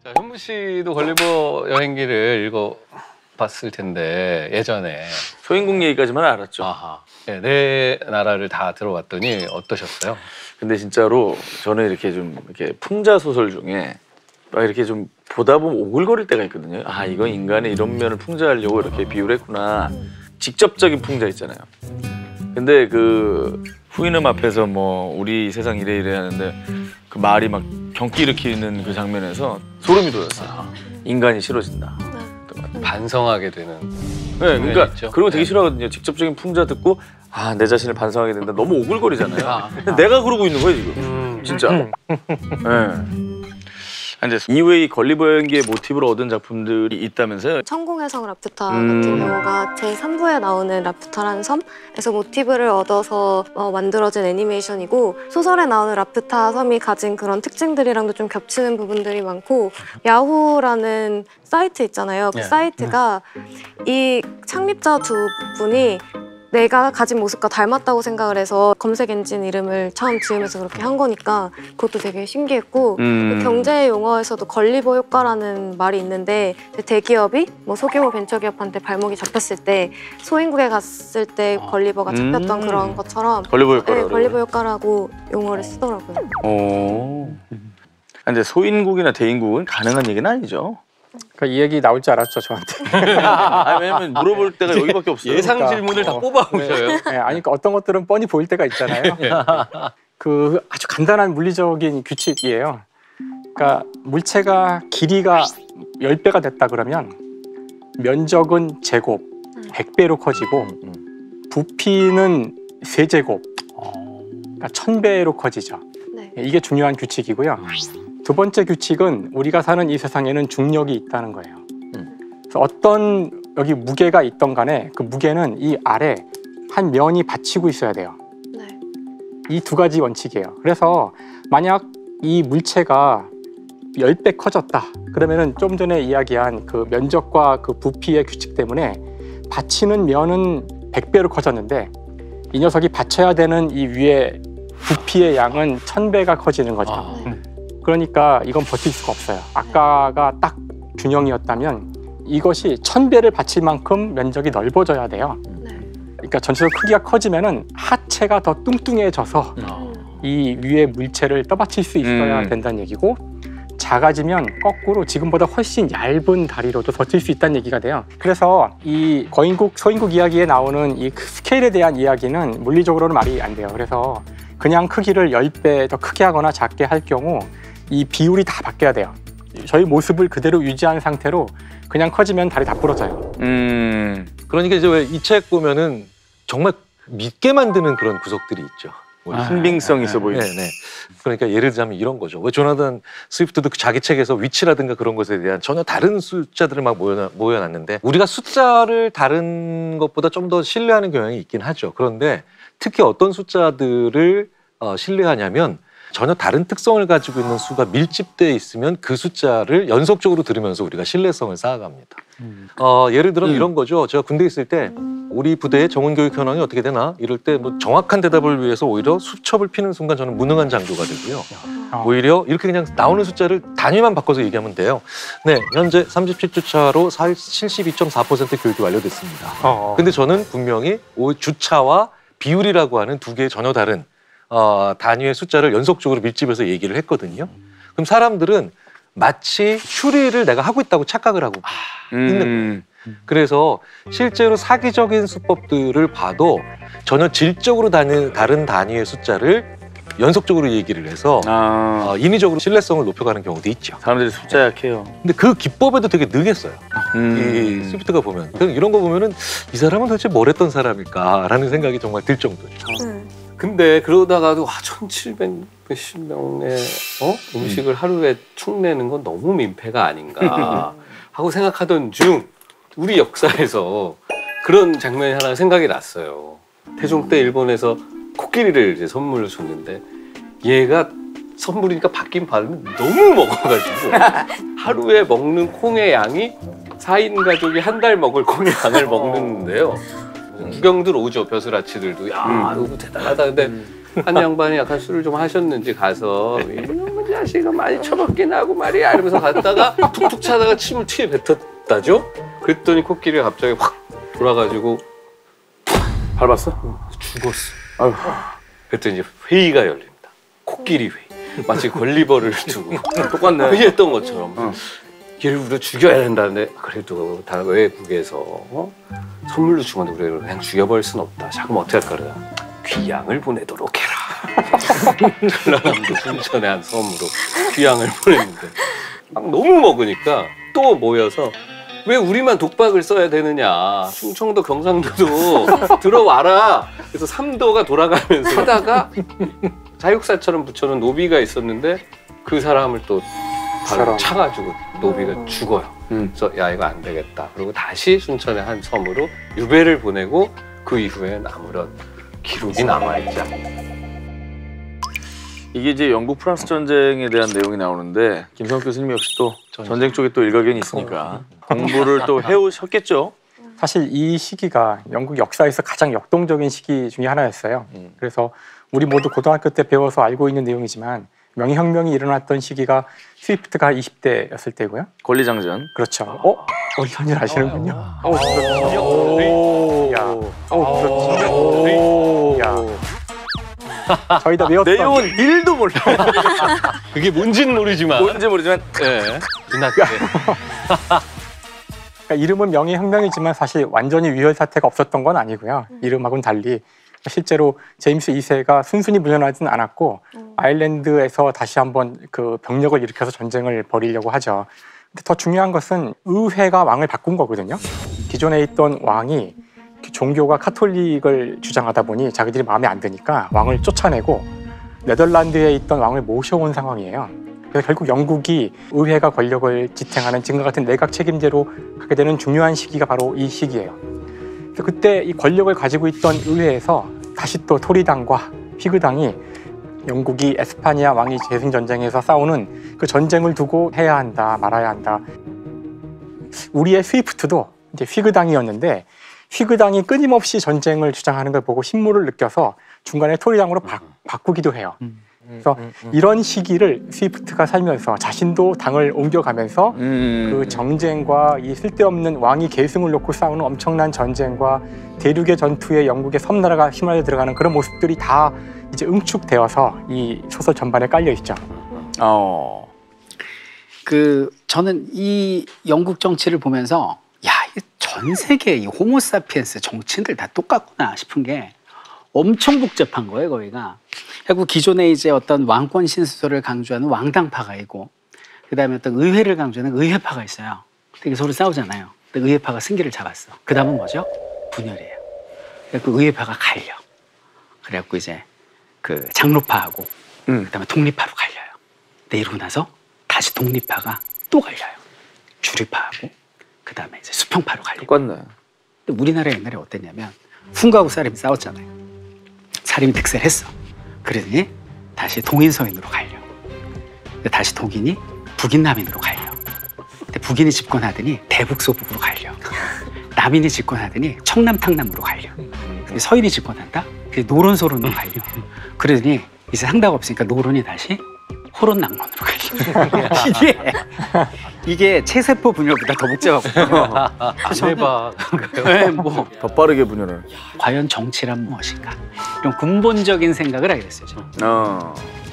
자, 현무 씨도 걸리버 여행기를 읽어봤을 텐데 예전에 소인국 얘기까지만 알았죠. 아하. 네, 네 나라를 다 들어봤더니 어떠셨어요? 근데 진짜로 저는 이렇게 좀 이렇게 풍자 소설 중에 막 이렇게 좀 보다 보면 오글거릴 때가 있거든요. 아, 이건 인간의 이런 면을 풍자하려고 이렇게 비유를 했구나. 직접적인 풍자 있잖아요. 근데 그 후인음 앞에서 뭐 우리 세상 이래 하는데 그 말이 막 경기 일으키는 그 장면에서 소름이 돋았어요. 인간이 싫어진다. 반성하게 되는. 네, 그러니까 있죠? 그리고 되게 네. 싫어하거든요. 직접적인 풍자 듣고 아, 내 자신을 반성하게 된다. 너무 오글거리잖아요. 근데 아. 내가 그러고 있는 거예요 지금. 진짜. 네. 이제 이외의 걸리버 여행기의 모티브를 얻은 작품들이 있다면서요? 천공의 성 라퓨타 같은 경우가 제3부에 나오는 라퓨타라는 섬에서 모티브를 얻어서 만들어진 애니메이션이고, 소설에 나오는 라퓨타 섬이 가진 그런 특징들이랑도 좀 겹치는 부분들이 많고, 야후라는 사이트 있잖아요. 그 네. 사이트가 이 창립자 두 분이 내가 가진 모습과 닮았다고 생각을 해서 검색 엔진 이름을 처음 지으면서 그렇게 한 거니까 그것도 되게 신기했고, 경제 용어에서도 걸리버 효과라는 말이 있는데, 대기업이 뭐 소규모 벤처기업한테 발목이 잡혔을 때 소인국에 갔을 때 걸리버가 잡혔던 그런 것처럼 걸리버 효과라고. 네, 걸리버 효과라고 용어를 쓰더라고요. 오. 근데 소인국이나 대인국은 가능한 얘기는 아니죠. 그러니까 이 얘기 나올 줄 알았죠, 저한테. 아, 왜냐면 물어볼 때가 여기밖에 없어요. 예상 그러니까, 질문을 다 뽑아 오셔요. 네, 아니, 그러니까 어떤 것들은 뻔히 보일 때가 있잖아요. 그 아주 간단한 물리적인 규칙이에요. 그러니까 물체가 길이가 10배가 됐다 그러면 면적은 제곱, 100배로 커지고 부피는 세제곱, 그러니까 1000배로 커지죠. 네. 이게 중요한 규칙이고요. 두 번째 규칙은 우리가 사는 이 세상에는 중력이 있다는 거예요. 그래서 어떤 여기 무게가 있던 간에 그 무게는 이 아래 한 면이 받치고 있어야 돼요. 네. 이 두 가지 원칙이에요. 그래서 만약 이 물체가 10배 커졌다 그러면은 좀 전에 이야기한 그 면적과 그 부피의 규칙 때문에 받치는 면은 100배로 커졌는데 이 녀석이 받쳐야 되는 이 위에 부피의 양은 1000배가 커지는 거죠. 아. 그러니까 이건 버틸 수가 없어요. 아까가 딱 균형이었다면 이것이 1000배를 받칠 만큼 면적이 넓어져야 돼요. 네. 그러니까 전체적으로 크기가 커지면은 하체가 더 뚱뚱해져서 이 위에 물체를 떠받칠 수 있어야 된다는 얘기고, 작아지면 거꾸로 지금보다 훨씬 얇은 다리로도 버틸 수 있다는 얘기가 돼요. 그래서 이 거인국, 소인국 이야기에 나오는 이 스케일에 대한 이야기는 물리적으로는 말이 안 돼요. 그래서 그냥 크기를 10배 더 크게 하거나 작게 할 경우 이 비율이 다 바뀌어야 돼요. 저희 모습을 그대로 유지한 상태로 그냥 커지면 다리 다 부러져요. 그러니까 이제 왜 이 책 보면은 정말 믿게 만드는 그런 구석들이 있죠. 신빙성 있어 보이는. 네. 그러니까 예를 들자면 이런 거죠. 왜 조나단 스위프트도 자기 책에서 위치라든가 그런 것에 대한 전혀 다른 숫자들을 막 모여놨는데, 우리가 숫자를 다른 것보다 좀 더 신뢰하는 경향이 있긴 하죠. 그런데 특히 어떤 숫자들을 신뢰하냐면 전혀 다른 특성을 가지고 있는 수가 밀집되어 있으면 그 숫자를 연속적으로 들으면서 우리가 신뢰성을 쌓아갑니다. 예를 들어 이런 거죠. 제가 군대에 있을 때 우리 부대의 정원교육 현황이 어떻게 되나 이럴 때 뭐 정확한 대답을 위해서 오히려 수첩을 피는 순간 저는 무능한 장교가 되고요. 오히려 이렇게 그냥 나오는 숫자를 단위만 바꿔서 얘기하면 돼요. 네, 현재 37주 차로 72.4% 교육이 완료됐습니다. 근데 저는 분명히 주차와 비율이라고 하는 두 개의 전혀 다른 단위의 숫자를 연속적으로 밀집해서 얘기를 했거든요. 그럼 사람들은 마치 추리를 내가 하고 있다고 착각을 하고 있는 거예요. 그래서 실제로 사기적인 수법들을 봐도 전혀 질적으로 다른 단위의 숫자를 연속적으로 얘기를 해서 인위적으로 신뢰성을 높여가는 경우도 있죠. 사람들이 숫자 약해요. 근데 그 기법에도 되게 능했어요. 이 스위프트가 보면. 이런 거 보면은 이 사람은 도대체 뭘 했던 사람일까라는 생각이 정말 들 정도죠. 근데 그러다가도 1,700 몇십 명의 음식을 하루에 축내는 건 너무 민폐가 아닌가 하고 생각하던 중 우리 역사에서 그런 장면이 하나 생각이 났어요. 태종 때 일본에서 코끼리를 이제 선물로 줬는데 얘가 선물이니까 받긴 받으면 너무 먹어가지고 하루에 먹는 콩의 양이 4인 가족이 한 달 먹을 콩의 양을 먹는데요. 구경들 오죠. 벼슬아치들도. 야, 이거 대단하다. 근데 한 양반이 약간 술을 좀 하셨는지 가서 이놈의 자식아 많이 처먹긴 하고 말이야 이러면서 갔다가 툭툭 차다가 침을 튀에 뱉었다죠. 그랬더니 코끼리가 갑자기 확 돌아가지고 밟았어? 죽었어. 아유. 그랬더니 이제 회의가 열립니다. 코끼리 회의. 마치 걸리버를 두고 똑같네. 회의했던 것처럼 얘를 우리가 죽여야 된다는데 그래도 다 외국에서 선물로 준 건데 우리가 그냥 죽여버릴 순 없다. 자 그럼 어떻게 할까 그래. 귀양을 보내도록 해라. 전라남도 순천의 한 섬으로 귀양을 보냈는데 막 너무 먹으니까 또 모여서 왜 우리만 독박을 써야 되느냐. 충청도 경상도도 들어와라. 그래서 삼도가 돌아가면서 하다가 자육사처럼 붙여놓은 노비가 있었는데 그 사람을 또 바로 차가지고 노비가 죽어요. 그래서 야 이거 안 되겠다. 그리고 다시 순천의 한 섬으로 유배를 보내고 그 이후엔 아무런 기록이 남아있지 않는다. 이게 이제 영국 프랑스 전쟁에 대한 내용이 나오는데 김성욱 교수님 역시 또 전쟁 쪽에 또 일가견이 있으니까 공부를 또 해오셨겠죠? 사실 이 시기가 영국 역사에서 가장 역동적인 시기 중에 하나였어요. 그래서 우리 모두 고등학교 때 배워서 알고 있는 내용이지만 명예혁명이 일어났던 시기가 스위프트가 20대였을 때고요. 권리장전. 그렇죠. 현실 아시는군요. 저희 다 외웠던 내용은 1도 몰라. 그게 뭔지는 모르지만 뭔지 모르지만 네. 그러니까 이름은 명예혁명이지만 사실 완전히 위헌 사태가 없었던 건 아니고요. 이름하고는 달리 실제로 제임스 2세가 순순히 물러나진 않았고 아일랜드에서 다시 한번 그 병력을 일으켜서 전쟁을 벌이려고 하죠. 근데 더 중요한 것은 의회가 왕을 바꾼 거거든요. 기존에 있던 왕이 종교가 카톨릭을 주장하다 보니 자기들이 마음에 안 드니까 왕을 쫓아내고 네덜란드에 있던 왕을 모셔온 상황이에요. 그래서 결국 영국이 의회가 권력을 지탱하는 지금과 같은 내각 책임제로 가게 되는 중요한 시기가 바로 이 시기예요. 그래서 그때 이 권력을 가지고 있던 의회에서 다시 또 토리당과 휘그당이 영국이 에스파니아 왕위 재승 전쟁에서 싸우는 그 전쟁을 두고 해야 한다 말아야 한다. 우리의 스위프트도 이제 휘그당이었는데 휘그당이 끊임없이 전쟁을 주장하는 걸 보고 신물을 느껴서 중간에 토리당으로 바꾸기도 해요. 그래서 이런 시기를 스위프트가 살면서 자신도 당을 옮겨가면서 그 정쟁과 이 쓸데없는 왕위 계승을 놓고 싸우는 엄청난 전쟁과 대륙의 전투에 영국의 섬나라가 휘말려 들어가는 그런 모습들이 다 이제 응축되어서 이 소설 전반에 깔려 있죠. 저는 이 영국 정치를 보면서 전 세계 이 호모사피엔스 정치인들 다 똑같구나 싶은 게 엄청 복잡한 거예요, 거기가. 결국 기존에 이제 어떤 왕권 신수설을 강조하는 왕당파가 있고, 그 다음에 어떤 의회를 강조하는 의회파가 있어요. 되게 서로 싸우잖아요. 근데 의회파가 승기를 잡았어. 그 다음은 뭐죠? 분열이에요. 그래서 의회파가 갈려. 그래갖고 이제 그 장로파하고, 그 다음에 독립파로 갈려요. 근데 이러고 나서 다시 독립파가 또 갈려요. 주류파하고, 그 다음에 이제 수평파로 갈려요. 똑같네. 근데 우리나라 옛날에 어땠냐면, 훈과하고 사림이 싸웠잖아요. 사림이 득세를 했어. 그러더니 다시 동인 서인으로 갈려. 다시 동인이 북인 남인으로 갈려. 근데 북인이 집권하더니 대북 소북으로 갈려. 남인이 집권하더니 청남 탕남으로 갈려. 근데 서인이 집권한다? 노론 소론으로 갈려. 그러더니 이제 상다가 없으니까 노론이 다시 호론 낭론으로 갈려. 이게 체세포 분열보다 더 복잡하거든요. 대박. 네, 뭐 더 빠르게 분열을. 과연 정치란 무엇인가? 이런 근본적인 생각을 하게 됐어요. 저는.